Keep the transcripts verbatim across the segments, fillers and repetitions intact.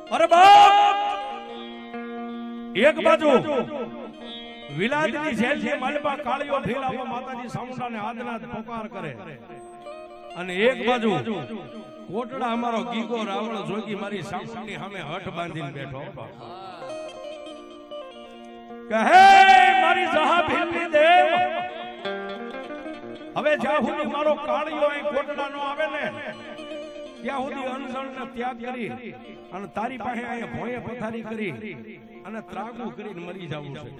અરે બાપ એક બાજુ વિલાદની જેલ છે માલપા કાળીઓ ભીલાવા માતાજી સામુંડાને આદના પોકાર કરે અને એક બાજુ કોટડા અમારો ગીગો રાવણ જોગી મારી સામુંડની સામે હઠ બાંધીને બેઠો કહે મારી જહા ભીલની દેવ હવે જ્યાં સુધી મારો કાળીઓ અહીં કોટડા નો આવે ને ત્યાં સુધી અનશનનો ત્યાગ કરી અને તારી પાસે અહીંયા ભોંયે પથારી કરી અને ત્રાગુ કરીને મરી જવું છે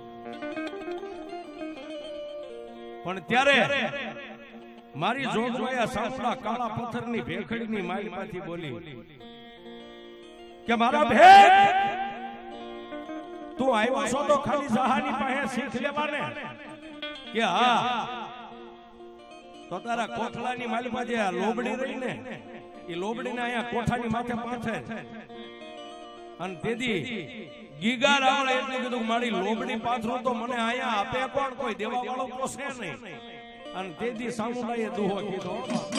પણ ત્યારે મારી જો જોયા સાસડા કાળા પથ્થરની ભેખડીની માઈમાંથી બોલી કે મારા ભેખ તું આવ્યો છો તો ખાલી જહાની પાસે શીખ લેવાને કે હા તો તારા કોઠલાની માલમાં જે લોબડી રહી ને એ લોબડીને અહીંયા કોઠાની માથે પાથે અને તેથી ગીગા રાવળે એટલું કીધું મારી લોબડી પાથરું તો મને અહીંયા આપે કોણ કોઈ દેવા વાળો તો છે નહીં અને તેથી સામુંડાએ દુહો કીધો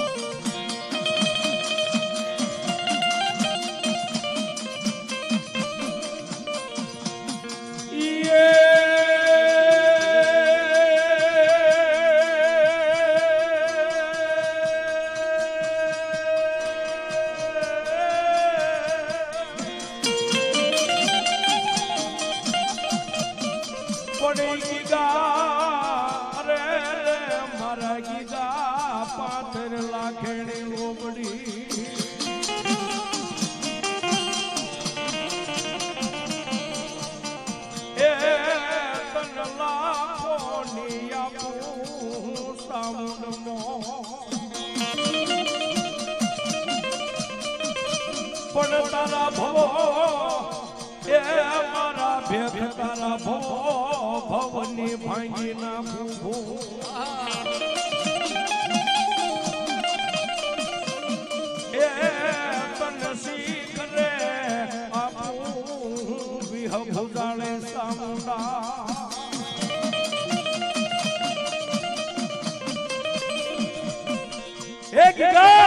પણ તારા ભવો એ મારા ભેખ તારા ભવો ભવની ભાંગી નાખું એ તન શીખ રે આપું વિહ ભુજાળે સામુંડા એ ગીગા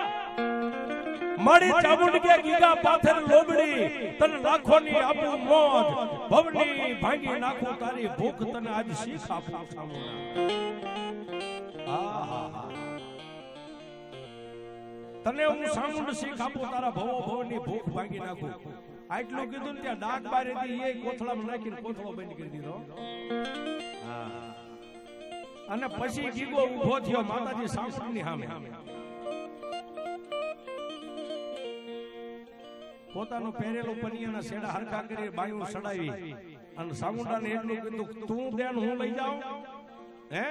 મારી ચામુંડ કે ગીગા પાથર લોબડી તને લાખોની આપું મોજ ભવની ભાંગી નાખું તારી ભૂખ તને આજ શીખ આપું સામુંડા આહા તને હું સામુંડ શીખ આપું તારા ભવો ભવની ભૂખ ભાંગી નાખું આટલું કીધું ને ત્યાં ડાક બારેથી એ કોથળામાં નાખીને કોથળો બંધ કરી દીધો હા અને પછી ગીગો ઊભો થયો માતાજી સામુંડની સામે પોતાનો પહેરેલો પનિયાના શેડા હરખા કરી બાયું સડાવી અને સામુંડાને એટલું કીધું તું દે ને હું લઈ જાઉં હે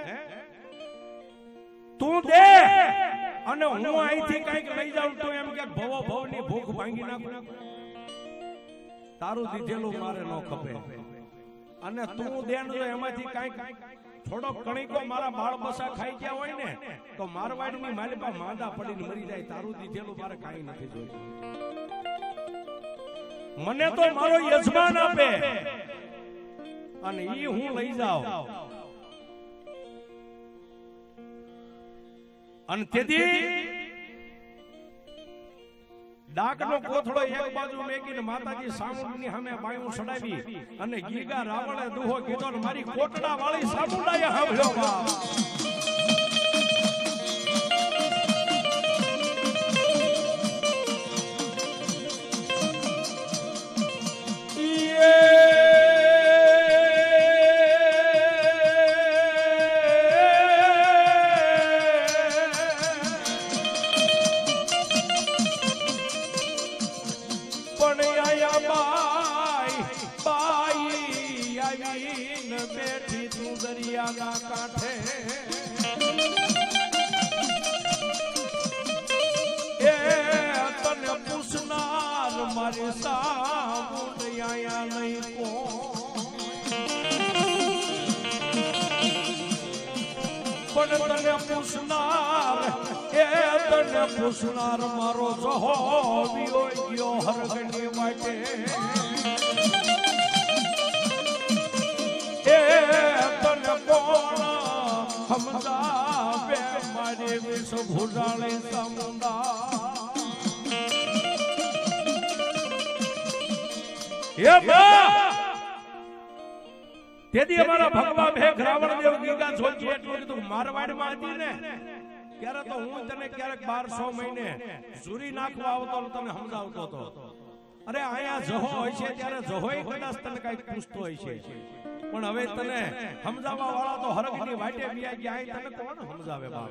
તું દે અને હું અહીંથી કઈક લઈ જાઉં તો એમ કે ભવો ભવની ભૂખ ભાંગી નાખું તારું દીધેલું મારે ન ખપે અને તું દે ને એમાંથી કઈક થોડો કણીકો મારા બાળ બસા ખાઈ ગયા હોય ને તો મારવાડની માલિકા માંદા પડીને મરી જાય તારું દીધેલું મારે કાંઈ નથી જોયું મને તો મારો યજમાન આપે અને ઈ હું લઈ જાઉં અને તેથી ડાકનો કોથળો એક બાજુ મેકીને માતાજી સામુંડની સામે બાયું સડાવી અને ગીગા રાવણે દુહો કીધો ને મારી કોટડા વાળી સામુંડાએ સાંભળ્યો બેઠી તું દરિયાના કાંઠે એ તને પૂછનાર મારી સામુંડ આયા નહીં કોણ પણ તને પૂછનાર એ તને પૂછનાર મારો જહો વિયો ગયો હરગની માટે તને કોણ સમજાવે મારી વિષ ભુજાળી સામુંડા હે બા તેથી અમારા ભગવાન ભેખ રાવણ દેવ ગીગા જોજી એટલું કીધું મારવાડમાં હતી ને ત્યારે તો હું તને ક્યારેક બારસો મહિને ઝૂરી નાખવા આવતો તને સમજાવતો હતો. અરે આયા જહો હોય છે ત્યારે જહોય કદાચ તને કઈક પૂછતો હોય છે પણ હવે તને સમજાવવા વાળા તો હરગની વાટે બિયા ગયા અહીં તને કોણ સમજાવે બાપ.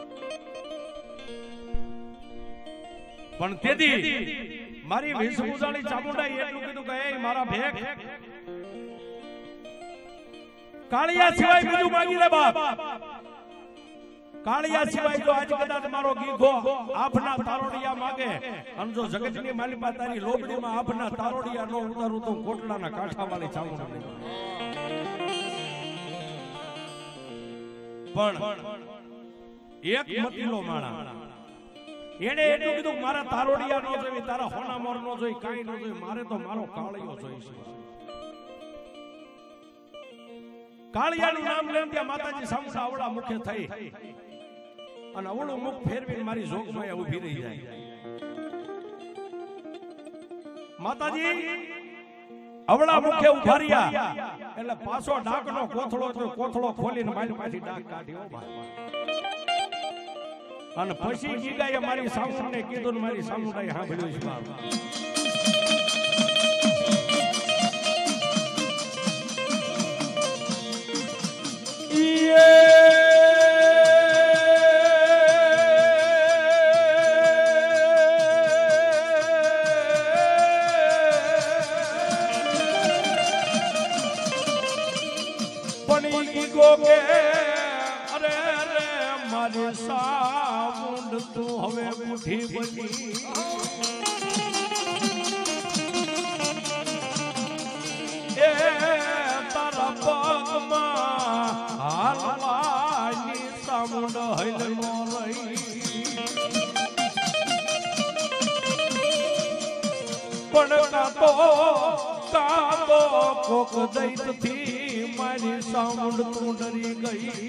પણ તેથી મારી વેશભૂષાળી ચામુંડાઈ એટલું કીધું કે એ મારા ભેખ કાળિયા સિવાય બીજું માંગી લે બાપ. કાળિયા સિવાય જો આજ કદાચ મારો ગીગો આભના તારોડિયા માંગે અને જો જગતની માલિકા તારી લોબડીમાં આભના તારોડિયા નો ઉતારું તો કોટલાના કાંઠા વાળી ચામુંડાઈ. પણ એક મતીલો માણા એને એટલું કીધું મારા તારોડિયા નો જોઈ તારા હોના મોર નો જોઈ કાઈ નો જોઈ મારે તો મારો કાળિયો જોઈશે. કાળિયાનું નામ લઈને ત્યાં માતાજી સામું આવડા મુખે થઈ અને અવળું મુખ ફેરવીને મારી જોગમાં ઊભી રહી જાય. માતાજી અવળા મુખે ઉભા રહ્યા એટલે પાછો ડાકનો કોથળો તો કોથળો ખોલીને મારી પાછી ડાક કાઢ્યો અને પછી ગીગાએ મારી સામુંને કીધું ને મારી સામુંડાએ સાંભળ્યું છે. તું હવે બુઢી બની એ તારા પગમાં હાલવાની સામુંડ હૈલનો રહી પણ કાતો કાતો કોક દૈતથી મારી સામુંડ તું ડરી ગઈ.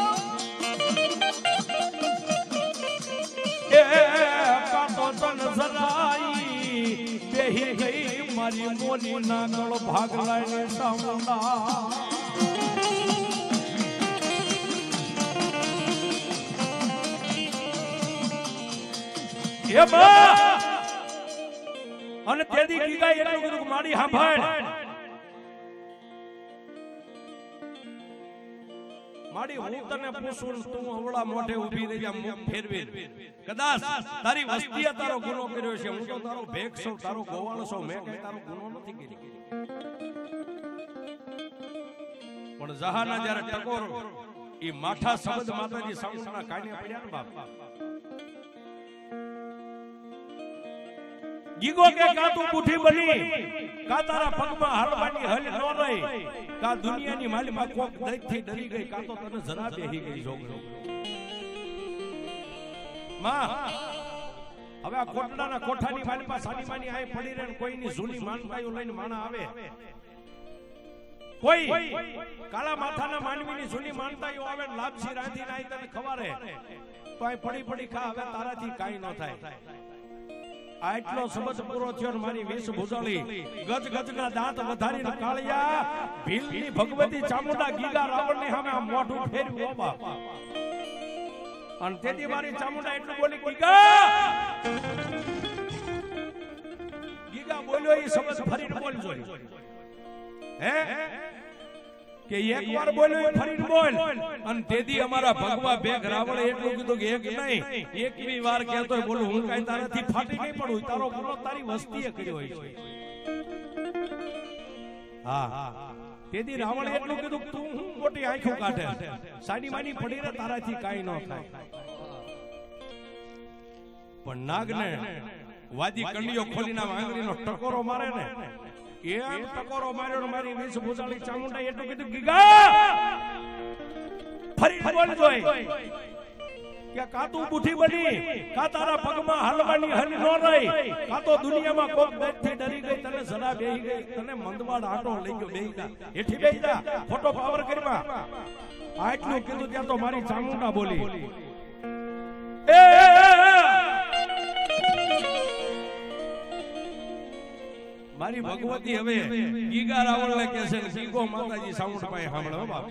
કાતો તન જરાઈ બેહી ગઈ મારી મોની ના ગળ ભાગ લાઈને સામુંડા. એ બા અને તેદી ગીગાએ એટલું કીધું મારી સાંભળ માડી હું તને પૂછું તું અવળા મોઢે ઊભી રહી જા મુખ ફેરવી કદાચ તારી વસ્તીએ તારો ગુનો કર્યો છે હું તો તારો ભેખ છું તારો ગોવાળ છું મેં કઈ તારો ગુનો નથી કર્યો પણ જહાના જ્યારે ટકોર ઈ માઠા શબ્દ માતાજી સામુના કાને પડ્યા ને બાપ ગીગો કે કા તું બુઠી બની કા તારા પગમાં હાલવાની હલ ન રહી કા દુનિયાની માલિમાં કોક દૈતથી ડરી ગઈ કા તો તને જરા બેહી ગઈ જોગરો માં હવે આ કોટડાના કોઠાની માલિમાં સાની માની આય પડી રહે કોઈની જૂની માનતાઓ લઈને માણા આવે કોઈ કાળા માથાના માનવીની જૂની માનતાઓ આવે ને લાપસી રાંધીને આય તને ખવારે તો આય પડી પડી ખા હવે તારાથી કાઈ ન થાય. આટલો શબ્દ પૂરો થયો મારી વેશ ભૂજાળી ગજ ગજના દાંત વધારીને કાળિયા ભીલની ભગવતી ચામુંડા ગીગા રાવણની સામે આ મોઢું ફેરવ્યું ઓ બાપ અને તેથી મારી ચામુંડા એટલું બોલી ગીગા ગીગા બોલ્યો એ શબ્દ ફરીને બોલજો હે કે એકવાર બોલ્યો ફરીને બોલ અને તેથી અમારા ભગવા ભેખ રાવણે એટલું કીધું કે એક નહીં એકવી વાર કહેતો બોલું હું કાઈ તારાથી ફાટી નહીં પડું તારો ગુનો તારી વસ્તીએ કર્યો હોય છે. હા તેથી રાવણે એટલું કીધું તું હું મોટી આંખો કાઢે સાની માની પડી રે તારાથી કાઈ ન થાય પણ નાગને વાદી કંડિયો ખોલીને આંગળીનો ટકોરો મારે ને એમ ટકોરો માર્યો મારી વેશ ભૂજાળી ચામુંડા એટલું કીધું ગીગા ફરી બોલ જોઈ કે કા તું બુઠી બની કા તારા પગમાં હાલવાની હલ ન રહી કા તો દુનિયામાં કોક દૈતથી ડરી ગઈ તને જરા બેહી ગઈ તને મંદવાડ આટો લઈ ગયો બેહી જા હેઠી બેહી જા ફોટો પાવર કરીમાં આટલું કીધું ત્યાં તો મારી ચામુંડા બોલી એ મારી ભગવતી હવે ગીગા રાવણને કહે છે ગીગો માતાજી સાઉન્ડ પાસે સાંભળો બાપ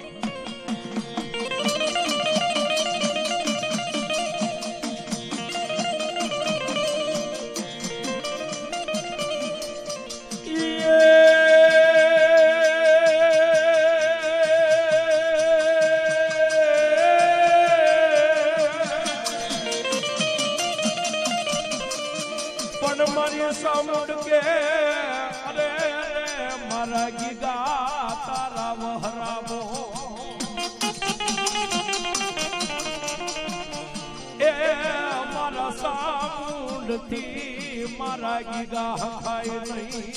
સાઉન્ડ કે અરે મારા ગીગા તારા વહરાવો એ મારા સાઉન્ડ થી મારા ગીગા હખાય નહીં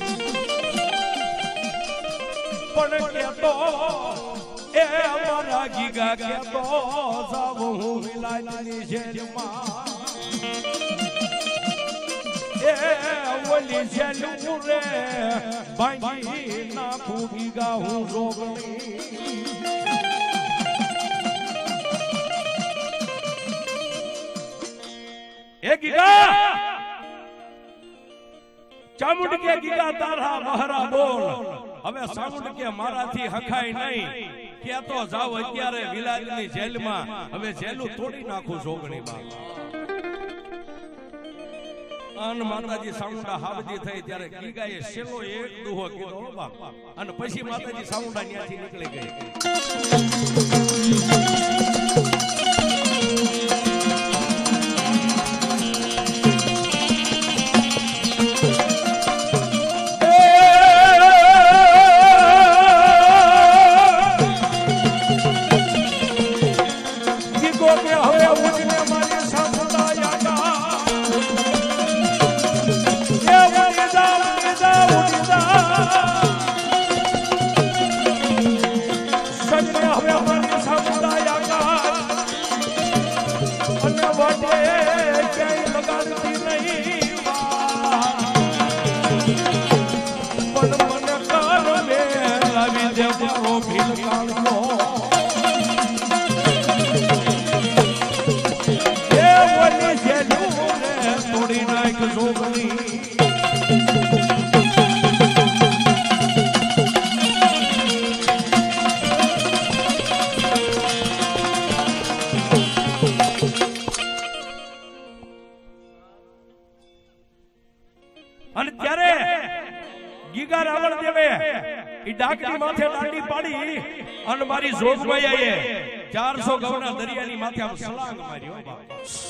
પણ કેતો એ મારા ગીગા કેતો જાવ હું વિલાયની જેલમાં ઓલી જેલું રે ભાંગી નાખું ગીગા હું જોગણી એ ગીગા ચામુંડ કે ગીગા તારા મહારા બોલ હવે સાઉન્ડ કે મારાથી હખાય નહીં કે તો જાવ અત્યારે વિલાયતની જેલમાં હવે જેલું તોડી નાખું જોગણી માં અન માતાજી સાઉન્ડા હાવજી થઈ ત્યારે ગીગાએ શેલો એક દુહો કીધો બાપ અને પછી માતાજી સાઉન્ડા ન્યાથી નીકળી ગઈ ગીગો કે હવે ઉઠને મારી સાઉન્ડા યાગા થોડી નાખ જોગણી અને ત્યારે ગીગા રાવણ દેવે ઈ ડાકની માથે દાંડી પાડી અને મારી જોગમાયાએ ચારસો ગવના દરિયાની માથે આમ સલાંગ માર્યો બાપ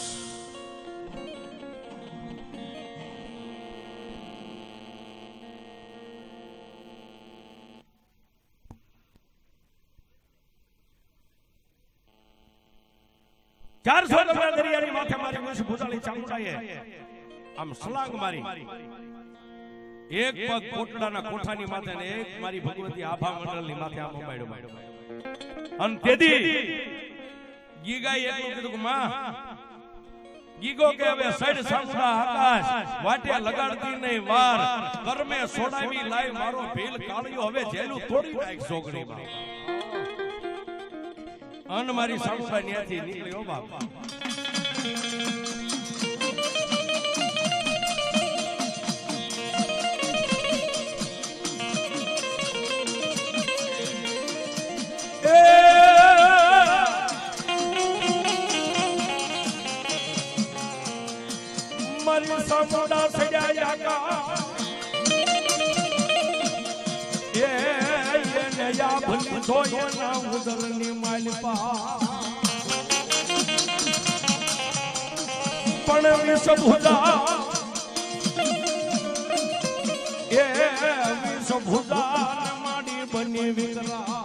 ચારસો ગવના દરિયાની માથે મારી વેશ ભૂતાળી ચામુંડાએ આમ સલાંગ મારી એક પગ કોટડાના કોઠાની માથે ને એક મારી ભગવતી આભા મંડળની માથે આમ ઉમાડ્યો અને તેથી ગીગાએ એટલું કીધું કે માં ગીગો કે હવે સડ સામુંડા આકાશ વાટે લગાડતી નહીં વાર કર્મે સોડાવી લાય મારો ભીલ કાળિયો હવે જેલું તોડી નાખ જોગણી માં અન મારી સામુંડા ન્યાથી નીકળ્યો બાપ મારી સામુંડા સજાયા કા એ એને યા ભલી ધોયના ઉદરની માલપા પણ વિષ ભુજા એ વિષ ભુજા માડી બની વિકરા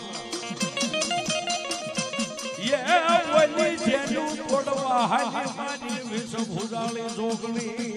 વલી જેલું તોડવા હાલી મારી વિષ ભુજાળી જોગણી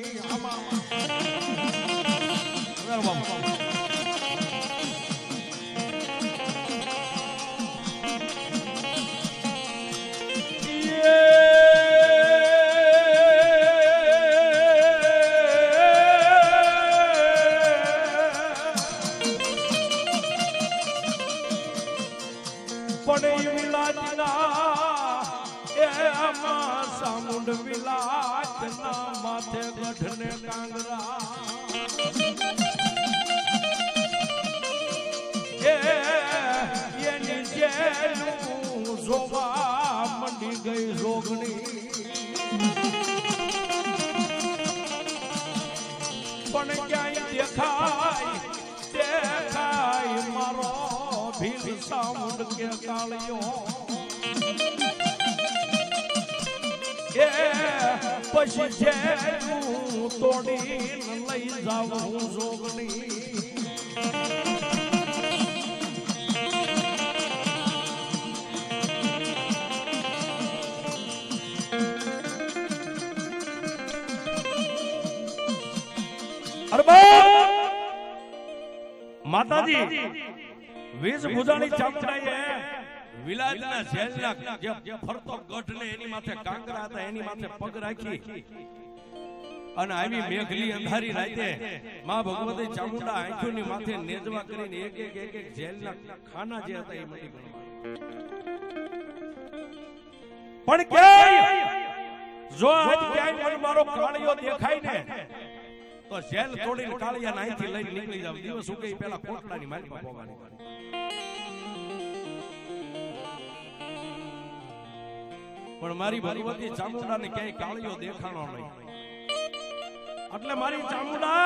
પણ વિલાજના એ આમાં સામુંડ વિલાજના માથે ગઢને કાંગરા જેલું જોવા મંડી ગઈ રોગણી પણ ક્યાંય દેખાય દેખાય મારો ભીલ સાઉન્ડ કે કાળિયો એ પછી જેલું તોડી લઈ જાઉં જોગણી માતાજી વીજ ભુજાની ચામડાએ વિલાયતના જેલના જે ફરતો ગઢ ને એની માથે કાંકરા હતા એની માથે પગ રાખી અને આવી મેઘલી અંધારી રાતે માં ભગવતી ચામુંડા આંખોની માથે નેજવા કરીને એક એક એક એક જેલના ખાના જે હતા એ મટી ગયા પણ ક્યાંય જો આજ ક્યાંય મને મારો કાળિયો દેખાય ને તો જેલ તોડીને કાળિયા નાઈથી લઈને નીકળી જાવ દિવસ ઉગે પેલા કોટડાની માલમાં પોગાડી પણ મારી ભગવતી ચામુંડાને ક્યાંય કાળિયો દેખાણો નહીં એટલે મારી ચામુંડા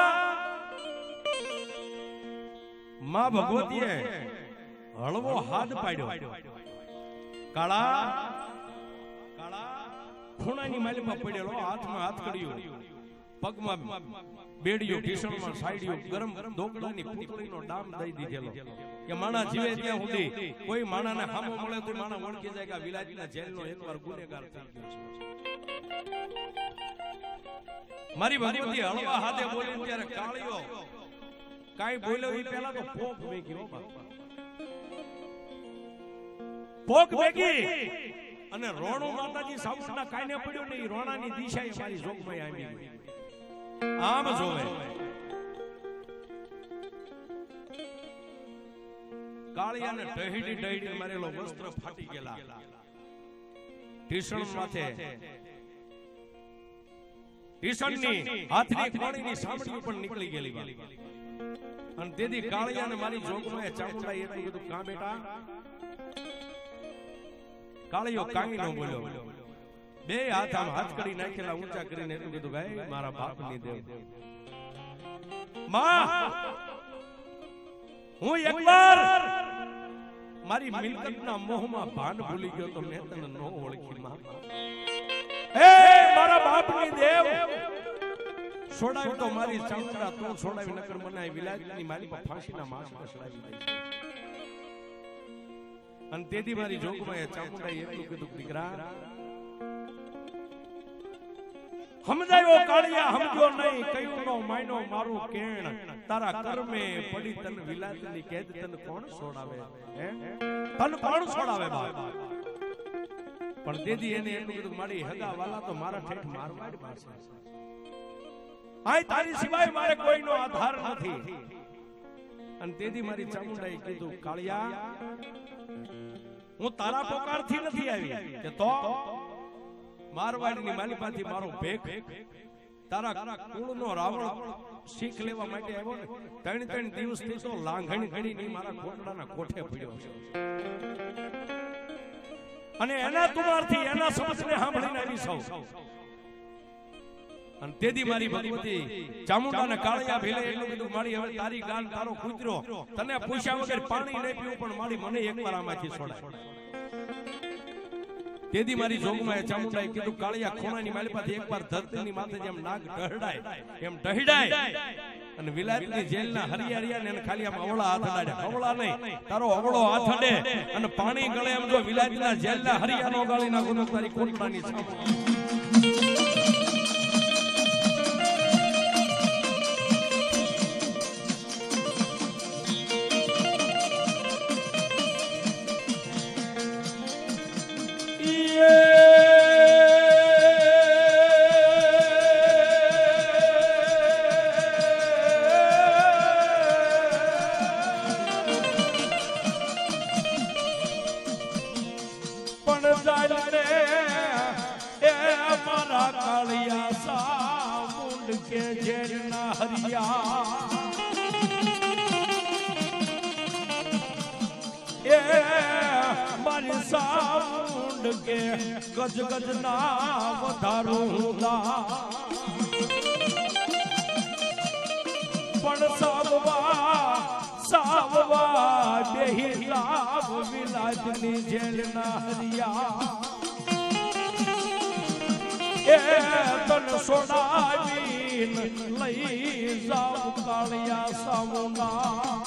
માં ભગવતીએ હળવો હાથ પાડ્યો કાળા કાળા ખૂણાની માલમાં પડેલો હાથમાં હાથ કર્યો પગમાં બેડીઓ ઢીસણમાં સાઈડીઓ ગરમ દોકડાની પૂતળીનો ડામ દઈ દીધેલો કે માણા જીવે ત્યાં સુધી કોઈ માણાને હામો મળે તો માણા ઓળખી જાય કે વિલાયતના જેલનો એકવાર ગુનેગાર થઈ ગયો છે મારી ભગવતી હળવા હાથે બોલી ત્યારે કાળિયો કાઈ બોલ્યો એ પહેલા તો પોક મેગી પોક મેગી અને રોણો માતાજી સાઉન્ડના કાઈને પડ્યો ને એ રોણાની દિશાએ મારી જોગમાં આવી ગઈ આમ જોવે કાળિયાને ટહીડી ટહીડી મારેલો વસ્ત્ર ફાટી ગયેલા ટીસણ માથે ટીસણની હાથની કોણીની સામડી પણ નીકળી ગયેલી અને તેથી કાળિયાને મારી જોગમાં ચામુંડા એટલું બધું કાં બેટા કાળિયો કાંઈ ન બોલ્યો બે હાથ આમ હાથ કરી નાખેલા ઊંચા કરીને એટલું કીધું ભાઈ મારા બાપની દેવ માં હું એકવાર મારી મિલકતના મોહમાં ભાન ભૂલી ગયો તો મેં તને ન ઓળખી માં એ મારા બાપની દેવ છોડાવી તો મારી ચામુંડા તું છોડાવી નકર બનાવી વિલાયતની મારી પર ફાંસીના માસ છોડાવી દે અને તેથી મારી જોગમાં એ ચામુંડાએ એટલું કીધું દીકરા સમજાયો કાળિયા સમજો નહીં કયું નો માયનો મારું કેણ તારા કર્મે પડી તન વિલાયતની કેદ તન કોણ છોડાવે હે તન કોણ છોડાવે બાપ પણ તેથી એને એટલું કીધું મારી હગા વાલા તો મારા ઠેઠ મારવા જ મારશે આય તારી સિવાય મારે કોઈનો આધાર નથી અને તેથી મારી ચામુંડાએ કીધું કાળિયા હું તારા પોકારથી નથી આવી કે તો મારવાડની માલિપાથી મારો ભેખ તારા કુળનો રાવણ શીખ લેવા માટે આવ્યો ને ત્રણ ત્રણ દિવસથી તો લાંઘણી ઘડીની મારા કોટડાના કોઠે પડ્યો છે અને એના તુમારથી એના સમજને સાંભળીને આવી સૌ અને તેથી મારી ભગવતી ચામુંડાને કાળિયા ભીલે એટલું કીધું મારી હવે તારી ગાન તારો કૂતરો તને પૂછ્યા વગર પાણી નહીં પીવું પણ મારી મને એકવાર આમાંથી છોડાય તેથી મારી જોગમાં ચામુંડાએ કીધું કાળિયા ખોણાની માલિપાથી એકવાર ધરતીની માથે જેમ નાગ ઢહડાય એમ ઢહડાય અને વિલાયતની જેલના હરિયારિયા ને ખાલી આમ અવળા હાથ અડાડે અવળા નહીં તારો અવળો હાથ અડે અને પાણી ગળે એમ જો વિલાયતના જેલના હરિયાનો ગાળી નાખો તો તારી કોટડાની સામે કે જેના હરિયા એ કે ગજ ગજ ના વધારું દા પણ સાવવા સાવવા બેહી લાવ વિલાજની જેલના હરિયા એ તન સોડાવીન લઈ જાવ કાળિયા સાવના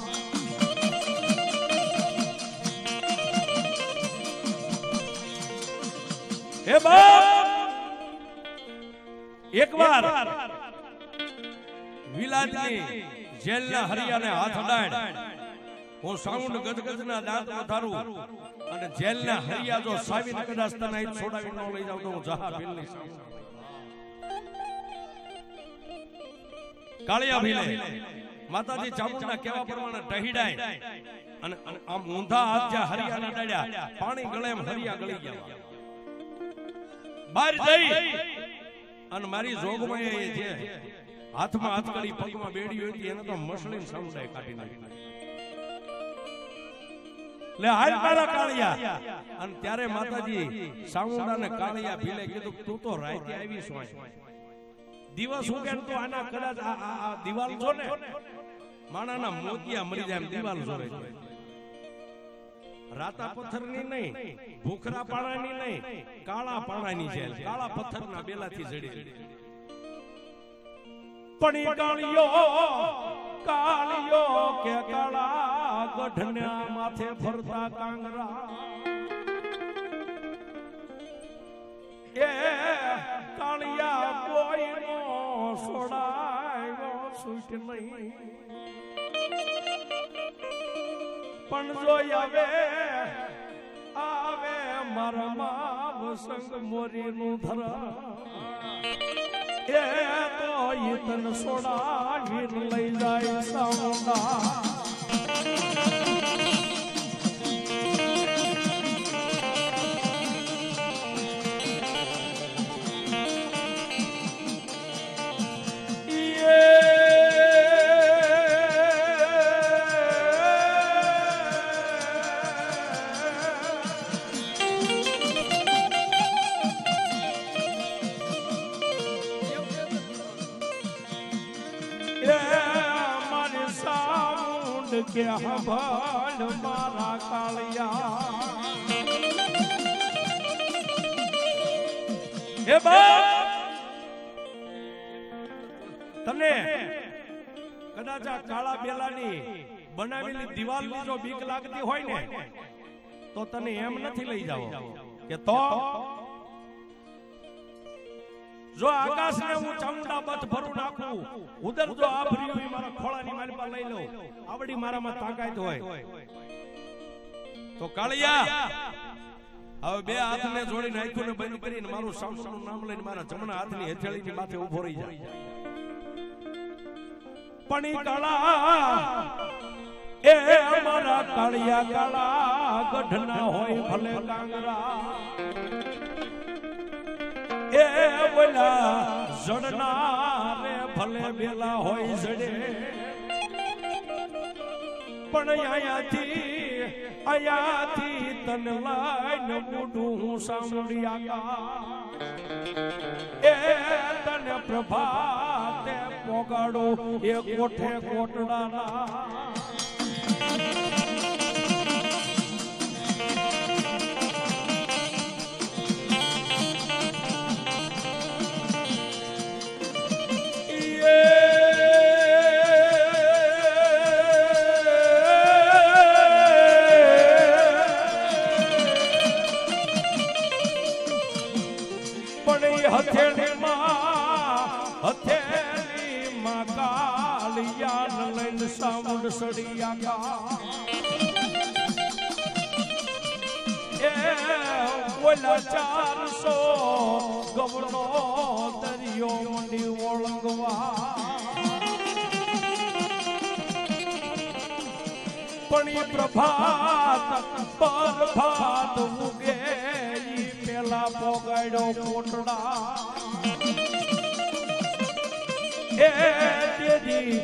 એ બાપ એક વાર વિલાજની જેલના હરિયાને હાથ અડાડ હું સાઉન્ડ ગજગજના દાંત વધારું અને જેલના હરિયા જો સાવીને કદાચ તને અહીં છોડાવી ન લઈ જાવ તો હું જહા ભીલની કાળિયા ભીલે માતાજી ચામુંડના કેવા પ્રમાણે ટહીડાય અને આમ ઊંધા હાથ જ્યાં હરિયાને અડાડ્યા પાણી ગળે એમ હરિયા ગળી ગયા બહાર જઈ અને મારી જોગમાં એ છે હાથમાં હાથકડી પગમાં બેડી હોય એને તો મસળીને સમજાય કાઢી નાખી લે હાલ મારા કાળિયા અને ત્યારે માતાજી સાઉન્ડાને કાળિયા ભીલે કીધું તું તો રાતે આવી છો દિવસ ઉગે તો આના કદાચ આ દિવાલ છો ને માણાના મોતિયા મરી જાય એમ દિવાલ જોવે છે રાતા પથ્થરની નહીં ભૂખરા પાણાની નહીં કાળા પાણાની છે કાળા પથ્થરના બેલાથી જડી પણ કાળિયો કાળિયો કે કાળા ગઢના માથે ફરતા કાંગરા એ કાળિયા કોઈનો છોડાયો છૂટ નહીં પણ જોઈ આવે આવે મારા માવ સંગ મોરી નું ધરા એ તો ઈતન સોડાવી લઈ જાય સાઉન્ડા કે હંભાળ મારા કાળિયા હે બાપ તને કદાચ આ કાળા બેલાની બનાવેલી દિવાલની જો બીક લાગતી હોય ને તો તને એમ નથી લઈ જાવ કે તો જો આકાશ ને હું ચામુંડા બત ભરું નાખું ઉદર જો આ ભર્યું મારા ખોળાની મારી પાસે લઈ લઉં આવડી મારામાં તાકાત હોય તો કાળિયા હવે બે હાથને જોડી નાખ્યું ને બંધ કરીને મારું સામુનું નામ લઈને મારા જમણા હાથની હેઠળીની માથે ઊભો રહી જાય પણ ઈ કાળા એ અમારા કાળિયા કાળા ગઢના હોય ભલે કાંગરા એ બોલા જડના રે ભલે બેલા હોય જડે પણ અહીંયાથી અહીંયાથી તને લાઈને બુડું હું સાંભળ્યા એ તને પ્રભાતે પોગાડો એ કોઠે કોટડાના સાઉન્ડ સડિયા એ ઓલા ચારસો ગવડો દરિયો મંડી ઓળંગવા પણ પ્રભાત પ્રભાત ઉગે પેલા પોગાડ્યો કોટડા એ તેરી